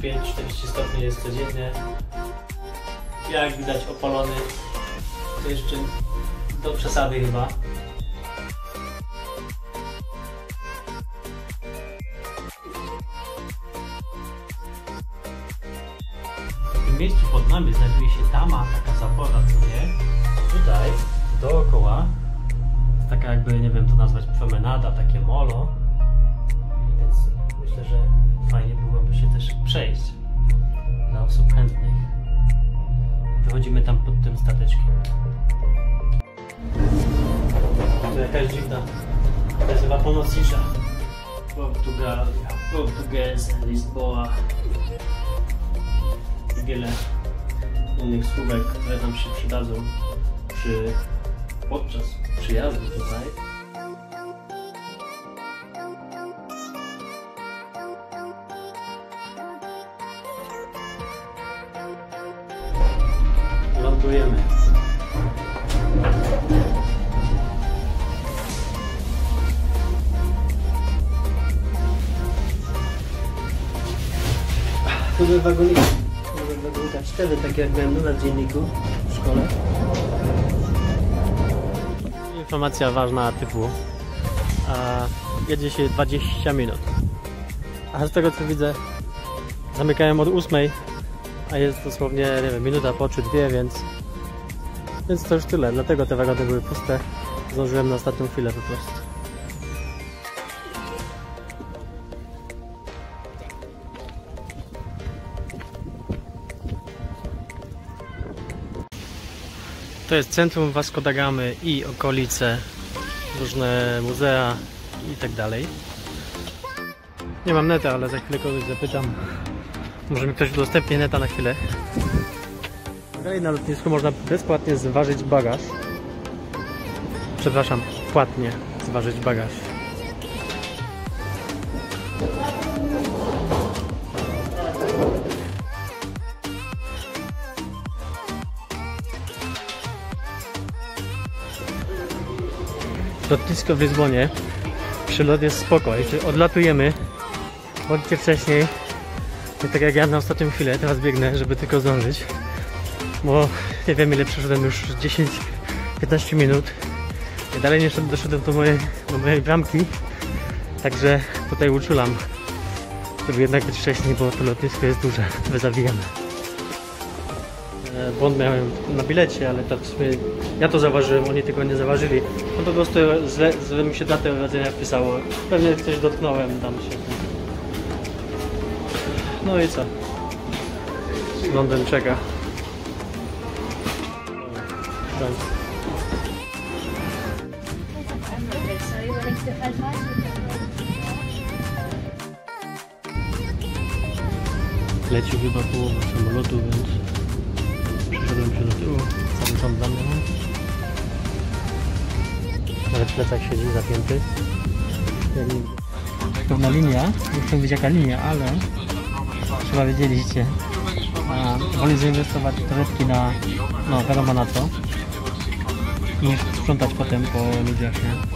35-40 stopni jest codziennie. Jak widać opalony, to jeszcze do przesady chyba. W tym miejscu pod nami znajduje się tama, taka zapora, co nie? Tutaj dookoła jest taka jakby, nie wiem to nazwać, promenada, takie molo. Więc myślę, że fajnie byłoby się też przejść dla osób chętnych. Wychodzimy tam pod tym stateczkiem. To jakaś dziwna, to jest chyba pomocnicza. Portugalia, Portuguese, Lisboa i wiele innych słówek, które nam się przydadzą podczas przyjazdu tutaj. Lądujemy. Tu były wagoniki. Wagonika 4, takie jak miałem na dzienniku w szkole. Informacja ważna typu jedzie się 20 minut. A z tego co widzę zamykają od 8, a jest dosłownie, nie wiem, minuta po czy 2, więc to już tyle. Dlatego te wagony były puste. Zdążyłem na ostatnią chwilę po prostu. To jest centrum Vasco da Gamy i okolice, różne muzea i tak dalej. Nie mam neta, ale za chwilę kogoś zapytam. Może mi ktoś udostępni neta na chwilę. Dalej na lotnisku można bezpłatnie zważyć bagaż. Przepraszam, płatnie zważyć bagaż. Lotnisko w Lizbonie. Przylot jest spoko. Jeśli odlatujemy, bądźcie wcześniej. Nie tak jak ja na ostatnią chwilę, teraz biegnę, żeby tylko zdążyć. Bo nie wiem ile przeszedłem już 10-15 minut. I dalej nie doszedłem do mojej bramki. Także tutaj uczulam, żeby jednak być wcześniej, bo to lotnisko jest duże. Zawijamy. Błąd miałem na bilecie, ale tak ja to zauważyłem, oni tego nie zauważyli. No po prostu źle mi się datę urodzenia wpisało. Pewnie coś dotknąłem tam się. No i co? Londyn czeka. Leci chyba połowa samolotu, więc przeszedłem się do tyłu. Cały rząd dla mnie. Nawet plecak siedzi zapięty. Pewna linia, nie chcę mówić jaka linia, ale chyba wiedzieliście. Woli zainwestować w torebki na, no wiadomo na co, niż sprzątać potem po ludziach, nie?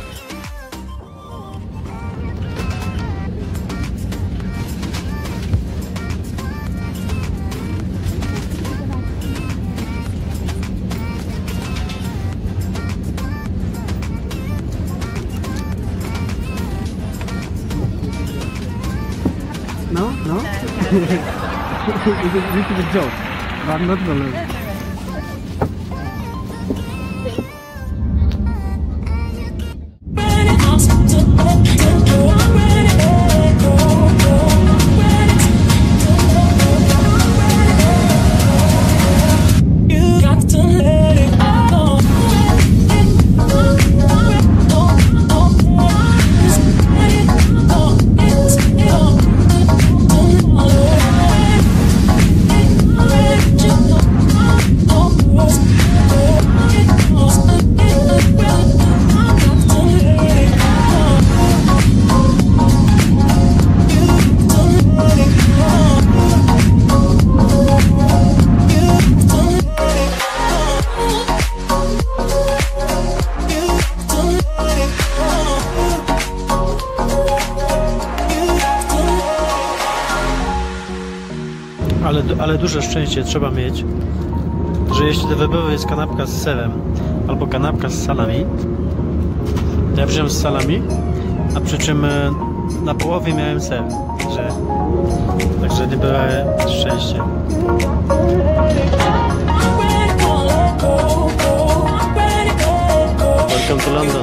No, no. It's a little joke, but I'm not gonna. ale duże szczęście trzeba mieć, że jeśli do wyboru jest kanapka z serem albo kanapka z salami, to ja wziąłem z salami, a przy czym na połowie miałem ser, także nie było szczęście. Welcome to London.